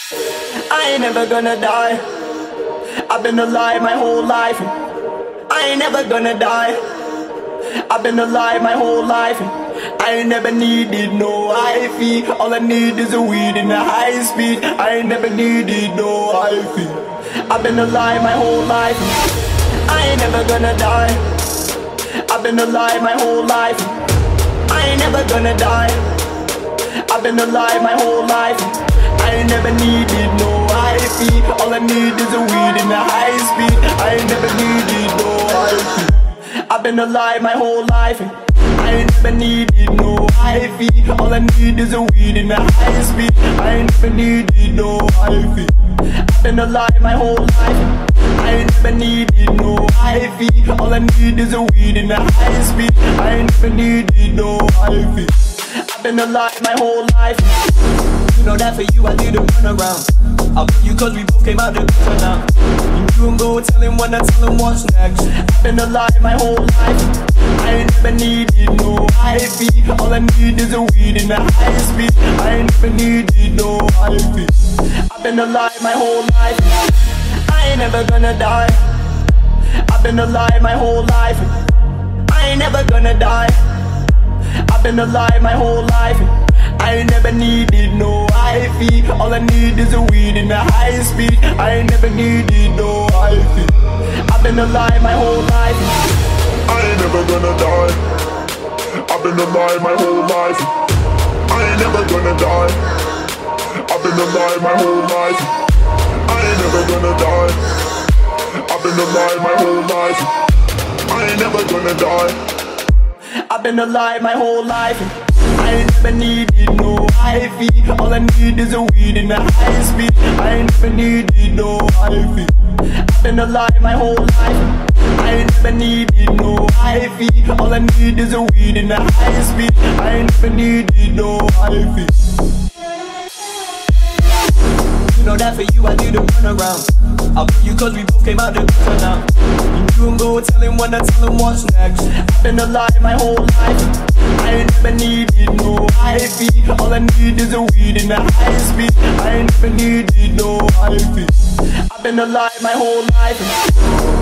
I ain't never gonna die. I've been alive my whole life. I ain't never gonna die. I've been alive my whole life. I ain't never needed no IV. All I need is a weed in a high speed. I ain't never needed no IV. I've been alive my whole life. I ain't never gonna die. I've been alive my whole life. I ain't never gonna die. I've been alive my whole life. I ain't never needed no IV. All I need is a weed in a high speed. I ain't never needed no IV. I've been alive my whole life. I ain't never needed no IV. All I need is a weed in a high speed. I ain't never needed no IV. I've been alive my whole life. I ain't never needed no IV. All I need is a weed in a high speed. I ain't never needed no IV. I've been alive my whole life. You know that for you I did a run around. I love you cause we both came out the picture now. You can go tell him when I tell him what's next. I've been alive my whole life. I ain't never needed no IV. All I need is a weed in a high speed. I ain't never needed no IV. I've been alive my whole life. I ain't never gonna die. I've been alive my whole life. I ain't never gonna die. I've been alive my whole life. I ain't never needed no IV. All I need is a weed in a high speed. I ain't never needed no IV. I've been alive my whole life. I ain't never gonna die. I've been alive my whole life. I ain't never gonna die. I've been alive my whole life. I ain't never gonna die. I've been alive my whole life. I ain't never gonna die. I've been alive my whole life. I ain't never needed no IV. All I need is a weed in a high speed. I ain't never needed no IV. I've been alive my whole life. I ain't never needed no IV. All I need is a weed in a high speed. I ain't never needed no IV. You know that for you I did a run around. I love you cause we both came out the picture now. You can go tell him when I tell him what's next. I've been alive my whole life. I ain't never needed no IV. All I need is a weed in a high speed. I ain't never needed no IV. I've been alive my whole life.